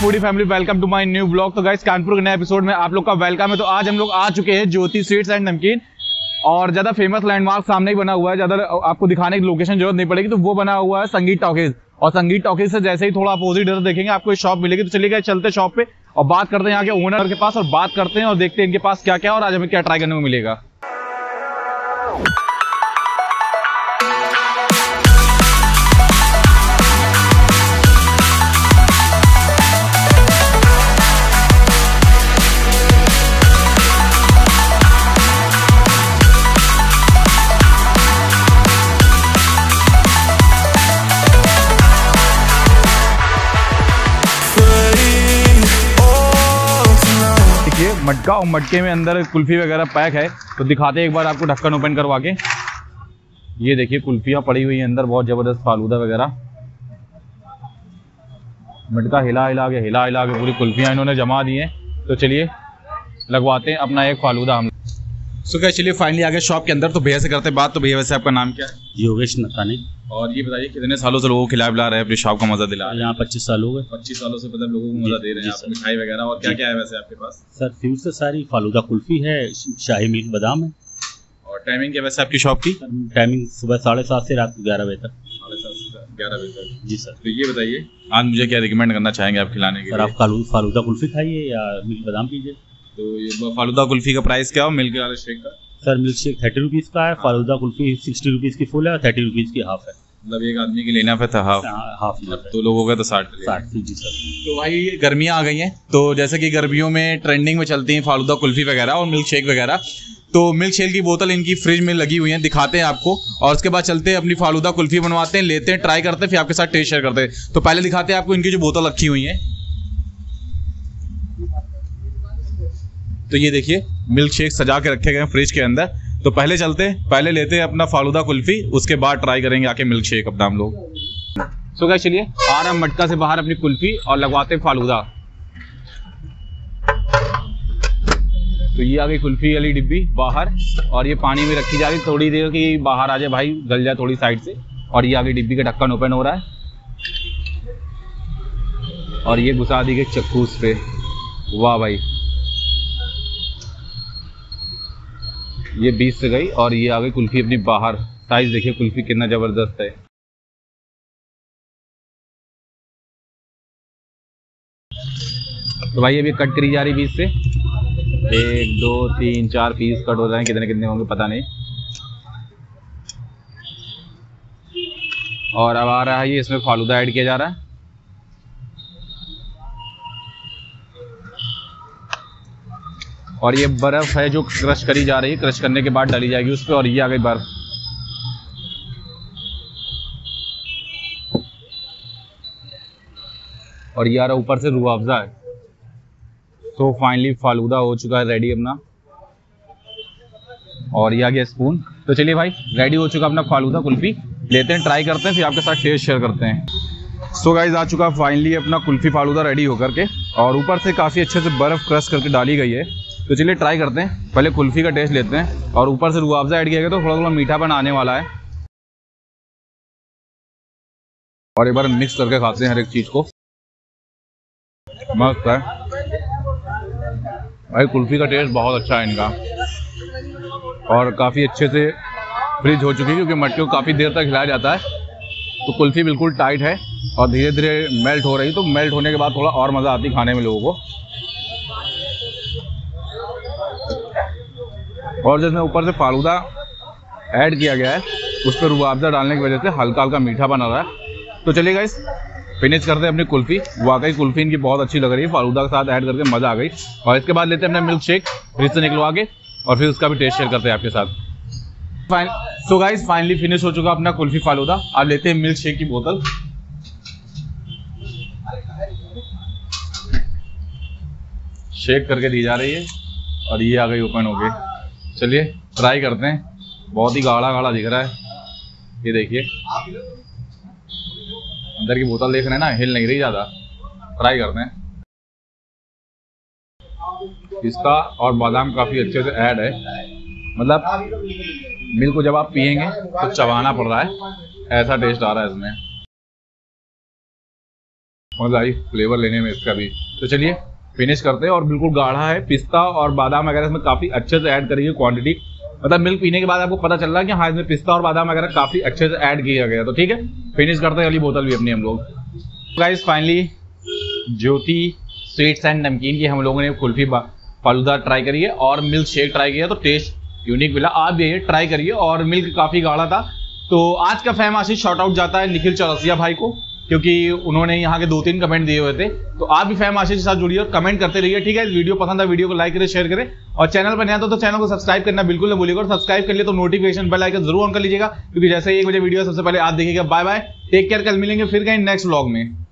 Foodie family, welcome to my new blog. तो guys Kanpur के नए एपिसोड में आप लोग का वेलकम है। तो आज हम लोग आ चुके हैं ज्योति स्वीट्स एंड नमकीन, और ज्यादा फेमस लैंडमार्क सामने ही बना हुआ है, ज्यादा आपको दिखाने की लोकेशन जरूरत नहीं पड़ेगी। तो वो बना हुआ है संगीत टॉकीज, और संगीत टॉकीज से जैसे ही थोड़ा अपोजिट इधर देखेंगे आपको एक शॉप मिलेगी। तो चलिए गए चलते शॉप पे और बात करते हैं यहाँ के ओनर के पास, और बात करते हैं और देखते हैं इनके पास क्या क्या और आज हमें क्या ट्राई करने को मिलेगा। मटका और मटके में अंदर कुल्फी वगैरह पैक है। तो दिखाते हैं एक बार आपको ढक्कन ओपन करवा के। ये देखिए कुल्फियाँ पड़ी हुई हैं अंदर, बहुत जबरदस्त फालूदा वगैरह। मटका हिला हिला के पूरी कुल्फियाँ इन्होंने जमा दी हैं। तो चलिए लगवाते हैं अपना एक फालूदा हम। सो क्या, चलिए फाइनली आ गए शॉप के अंदर। तो भैया से करते हैं बात। तो भैया वैसे आपका नाम क्या है? योगेश नथानी। और ये बताइए कितने सालों से लोगों को खिला पिला रहे हैं, अपनी शॉप का मजा दिला रहे हैं? यहाँ 25 साल हो गए। 25 सालों से मतलब लोगों को मजा दे रहे हैं आप, मिठाई वगैरह। और क्या क्या है वैसे आपके पास? सर फ्यूज से सारी फालूदा कुल्फी है, शाही मिल्क बादाम है। और टाइमिंग क्या वैसे आपकी शॉप की? टाइमिंग सुबह 7:30 से रात 11 बजे तक। 7:30 से 11 बजे तक। जी सर। तो ये बताइए आज मुझे क्या रिकमेंड करना चाहेंगे आप खिलाने के लिए? सर आप फालूदा कुल्फी खाइए या मिल्क बादाम पीजिए। तो ये फालूदा कुल्फी का प्राइस क्या हो, मिल्क वाले शेक का? सर मिल्क शेक 30 रुपीज़ का है, फालूदा कुल्फी 60 रुपीज़ की फुल है और 30 रुपीज़ की हाफ है। मतलब एक आदमी के लेना पे था हाफ तो लोगों का तो 60। जी सर। तो भाई गर्मियाँ आ गई हैं, तो जैसे कि गर्मियों में ट्रेंडिंग में चलती हैं फालूदा कुल्फी वगैरह और मिल्क शेक वगैरह। तो मिल्क शेक की बोतल इनकी फ्रिज में लगी हुई है, दिखाते हैं आपको। और उसके बाद चलते हैं अपनी फालूदा कुल्फी बनवाते हैं, लेते हैं, ट्राई करते हैं, फिर आपके साथ टेस्ट शेयर करते हैं। तो पहले दिखाते हैं आपको इनकी जो बोतल रखी हुई है। तो ये देखिए मिल्क शेक सजा के रखे गए हैं फ्रिज के अंदर। तो पहले चलते हैं, पहले लेते हैं अपना फालूदा कुल्फी, उसके बाद ट्राई करेंगे आके मिल्क शेक अपना हम लोग। सो गाइस चलिए आ रहा मटका से बाहर अपनी कुल्फी और लगवाते हैं फालूदा। तो ये आ गई कुल्फी वाली डिब्बी बाहर, और ये पानी में रखी जा रही, थोड़ी देर की बाहर आ जाए भाई, गल जाए थोड़ी साइड से। और ये आ गई डिब्बी का ढक्कन ओपन हो रहा है, और ये घुसा दी गई चक्कूस पे। वाह भाई, ये 20 से गई और ये आ गई कुल्फी अपनी बाहर। साइज देखिए कुल्फी कितना जबरदस्त है। तो भाई अभी कट करी जा रही 20 से, 1 2 3 4 पीस कट हो रहे हैं। कितने कितने होंगे पता नहीं। और अब आ रहा है ये, इसमें फालूदा ऐड किया जा रहा है। और ये बर्फ है जो क्रश करी जा रही है, क्रश करने के बाद डाली जाएगी उस पर। और ये आ गई बर्फ। और ये आ रहा ऊपर से रूह अफ़ज़ा है। तो फाइनली फालूदा हो चुका है रेडी अपना, और ये आ गया स्पून। तो चलिए भाई रेडी हो चुका अपना फालूदा कुल्फी, लेते हैं, ट्राई करते हैं, फिर आपके साथ टेस्ट शेयर करते हैं। सो गाइस आ चुका फाइनली अपना कुल्फी फालूदा रेडी होकर के, और ऊपर से काफ़ी अच्छे से बर्फ़ क्रश करके डाली गई है। तो चलिए ट्राई करते हैं, पहले कुल्फी का टेस्ट लेते हैं। और ऊपर से रूह अफ़ज़ा ऐड किया गया तो थोड़ा थोड़ा मीठापन आने वाला है। और एक बार मिक्स करके खाते हैं हर एक चीज़ को। मस्त है भाई, कुल्फी का टेस्ट बहुत अच्छा है इनका, और काफ़ी अच्छे से फ्रिज हो चुकी है, क्योंकि मटके को काफ़ी देर तक हिलाया जाता है। तो कुल्फी बिल्कुल टाइट है और धीरे धीरे मेल्ट हो रही है। तो मेल्ट होने के बाद थोड़ा और मज़ा आती है खाने में लोगों को। और जिसमें ऊपर से फालूदा ऐड किया गया है, उस पर रूह अफ़ज़ा डालने की वजह से हल्का हल्का मीठा बना रहा है। तो चलिए गाइस फिनिश करते हैं अपनी कुल्फ़ी। वाकई कुल्फ़ी इनकी बहुत अच्छी लग रही है, फालूदा के साथ ऐड करके मज़ा आ गई। और इसके बाद लेते हैं अपना मिल्क शेक फ्रिज से निकलवा के, और फिर उसका भी टेस्ट शेयर करते हैं आपके साथ। सो गाइस फाइनली फिनिश हो चुका अपना कुल्फ़ी फालूदा। अब लेते हैं मिल्क शेक की बोतल। शेक करके दी जा रही है, और ये आ गई ओपन हो गई। चलिए ट्राई करते हैं। बहुत ही गाढ़ा गाढ़ा दिख रहा है, ये देखिए अंदर की बोतल देख रहे हैं ना, हिल नहीं रही ज़्यादा। ट्राई करते हैं। पिस्ता और बादाम काफ़ी अच्छे से ऐड है, मतलब मिल्क को जब आप पियेंगे तो चबाना पड़ रहा है, ऐसा टेस्ट आ रहा है इसमें। मजा आई फ्लेवर लेने में इसका भी। तो चलिए फिनिश करते हैं। और बिल्कुल गाढ़ा है, पिस्ता और बादाम वगैरह इसमें काफ़ी अच्छे से ऐड करिए क्वांटिटी, मतलब मिल्क पीने के बाद आपको पता चल रहा है कि हाँ इसमें पिस्ता और बादाम वगैरह काफ़ी अच्छे से ऐड किया गया। तो ठीक है, फिनिश करते हैं अगली बोतल भी अपनी हम लोग। Guys finally Jyoti sweets and namkeen की हम लोगों ने कुल्फी फालूदा ट्राई करी है और मिल्क शेक ट्राई किया, तो टेस्ट यूनिक मिला। आप भी ये ट्राई करिए। और मिल्क काफ़ी गाढ़ा था। तो आज का फैम आशीष शॉर्ट आउट जाता है निखिल चौरसिया भाई को, क्योंकि उन्होंने यहाँ के 2-3 कमेंट दिए हुए थे। तो आप भी फैम आशीष के साथ जुड़िए और कमेंट करते रहिए। ठीक है, वीडियो पसंद है वीडियो को लाइक करें, शेयर करें, और चैनल पर नया तो चैनल को सब्सक्राइब करना बिल्कुल न भूलिएगा। और सब्सक्राइब कर लिए तो नोटिफिकेशन बेल आइकन जरूर ऑन कर लीजिएगा, क्योंकि जैसे ही 1 बजे वीडियो सबसे पहले आप देखिएगा। बाय बाय, टेक केयर, कल मिलेंगे फिर कहीं नेक्स्ट व्लॉग में।